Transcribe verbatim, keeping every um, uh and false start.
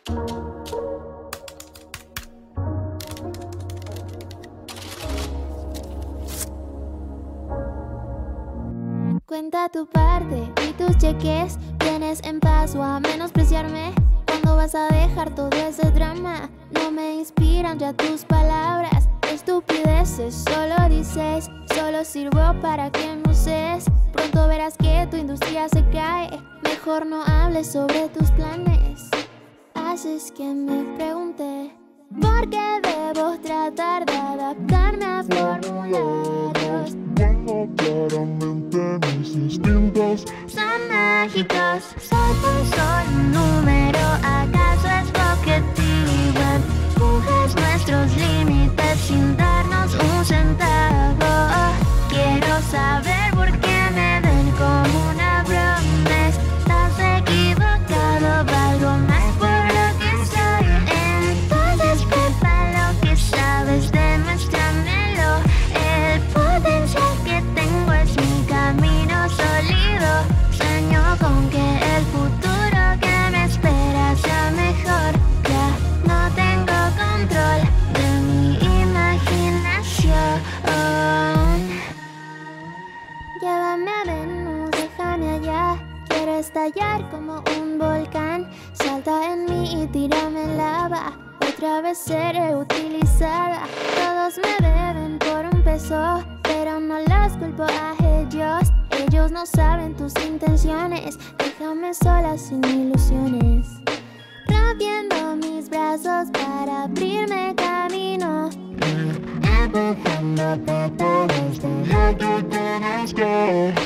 Cuenta tu parte y tus cheques. ¿Vienes en paz o a menospreciarme? ¿Cuándo vas a dejar todo ese drama? No me inspiran ya tus palabras. Estupideces, solo dices. Solo sirvo para que no uses. Pronto verás que tu industria se cae. Mejor no hables sobre tus planes. Haces que me pregunte ¿por qué debo tratar de adaptarme a formularios? Cuando claramente mis instintos Son mágicos. Soy tan solo un número, ¿acaso es lo que activan? Empujas nuestros límites sin darnos un centavo. Quiero saber por qué me ven como una broma. Estás equivocado, valgo más por lo que soy. Entonces prepa lo que sabes, demuéstramelo. El potencial que tengo es mi camino sólido. Sueño con que el futuro que me espera sea mejor. Ya no tengo control de mi imaginación. Llévame a Venus, déjame allá. Quiero estallar como un volcán. Salta en mí y tírame en lava. Otra vez seré utilizada. Todos me deben por un peso, pero no los culpo a ellos. Ellos no saben tus intenciones. Déjame sola sin ilusiones. Rompiendo mis brazos para abrirme camino. empujándote por este lado que conozco.